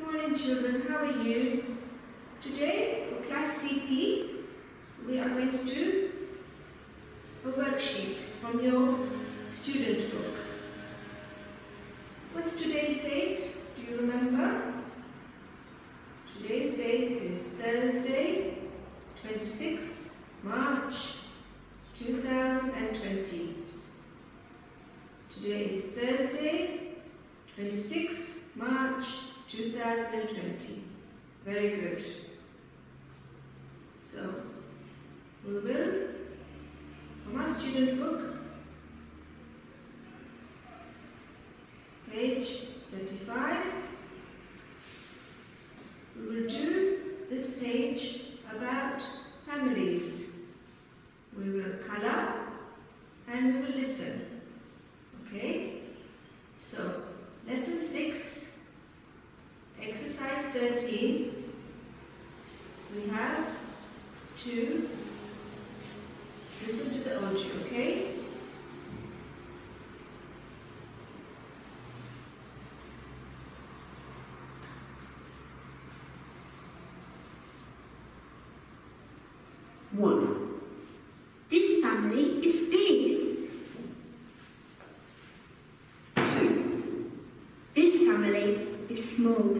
morning children, how are you? Today for class CP we are going to do a worksheet from your student book. What's today's date? Do you remember? Today's date is Thursday, 26 March 2020. Today is Thursday, 26 March 2020. Very good. So, we will, from our student book, page 35, we will do this page about families. We will colour and we will listen. Okay? So, lesson 6, exercise 13, we have to listen to the audio, okay? One. This family is big. 2. This family is small.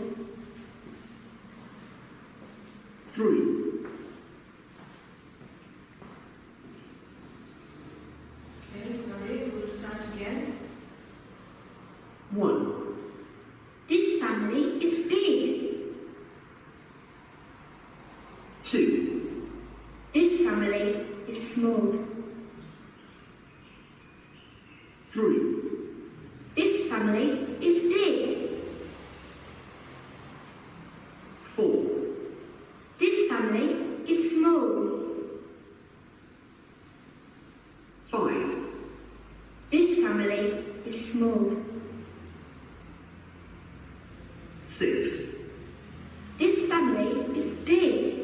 3. Okay, sorry, we'll start again. 1. This family is big. 2. This family is small. 3. This family is big. 4. This family is small. 5. This family is small. 6. This family is big.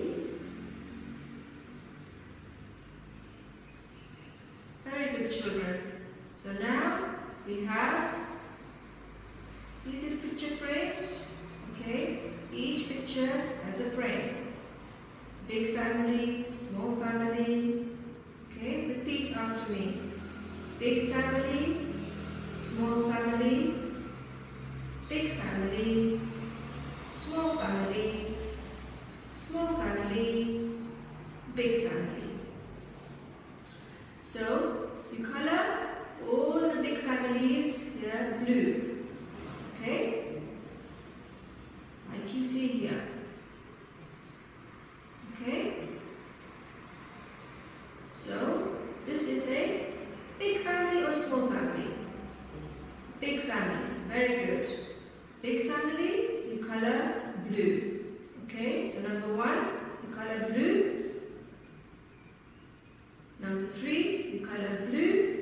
Very good, children. So now we have, see these picture frames? Okay, each picture has a frame. Big family, small family. Okay, repeat after me. Big family, small family, big family, small family, small family, big family. So, you colour all the big families here blue. Okay? Like you see here. Okay? So, this is a big family or small family? Big family. Very good. Big family, you colour blue. Okay? So, number 1, you colour blue. Number 3, you colour blue.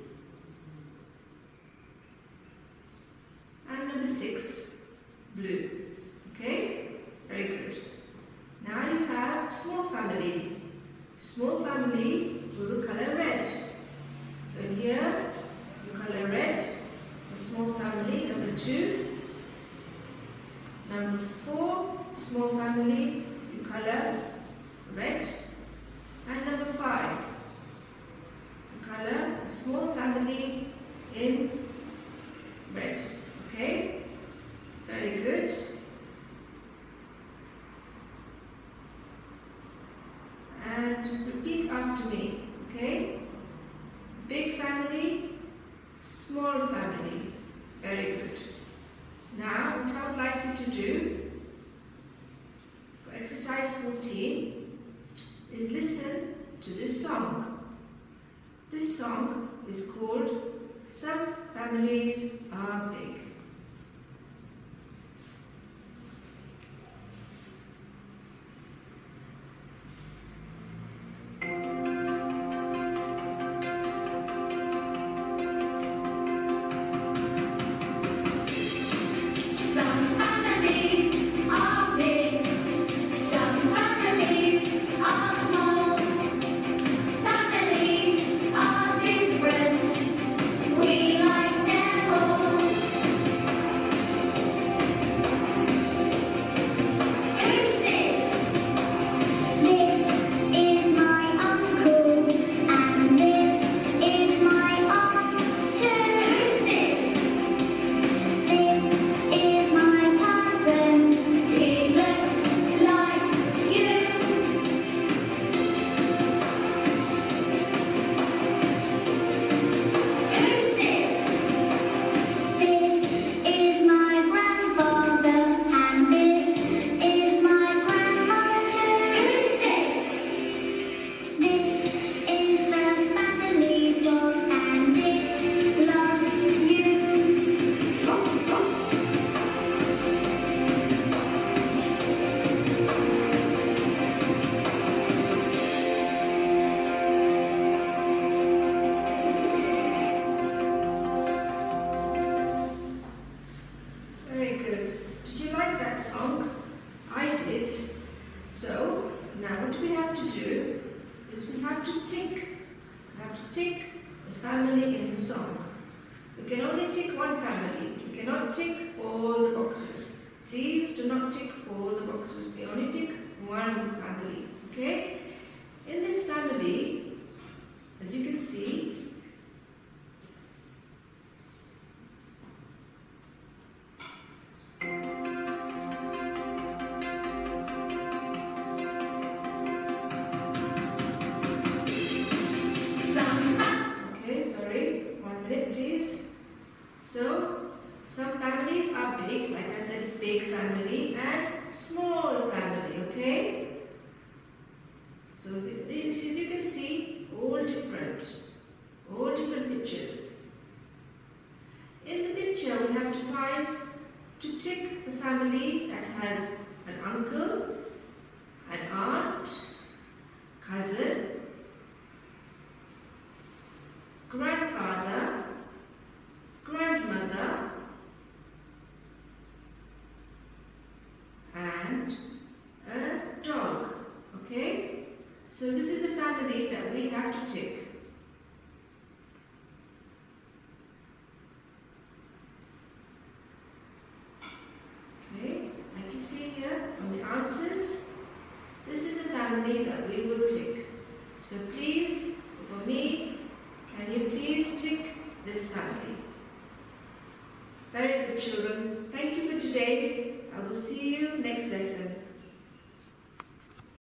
And number 6, blue. Okay? Very good. Now you have small family. Small family, we will colour red. So here, you colour red. The small family, number 2. Number 4, small family, you colour red. And number 5, colour a small family in red. Okay? Very good. And repeat after me. Okay? Big family, small family. Very good. Now, what I would like you to do for exercise 14 is listen to this song. This song is called Some Families Are Big. Some families are big, some families are small. Families are different, we like them all. have to tick. You have to tick the family in the song. You can only tick one family. You cannot tick all the boxes. Please do not tick all the boxes. We only tick one family. Okay? In this family, as you can see, so, some families are big, like I said, big family and small family, okay? So, as you can see, all different pictures. In the picture, we have to tick the family that has an uncle, an aunt, cousin, grandfather, grandmother, and a dog. Okay? So this is the family that we have to tick. Okay? Like you see here on the answers, this is the family that we will tick. So please, for me, can you please tick this family? Very good, children. Thank you for today. I will see you next lesson.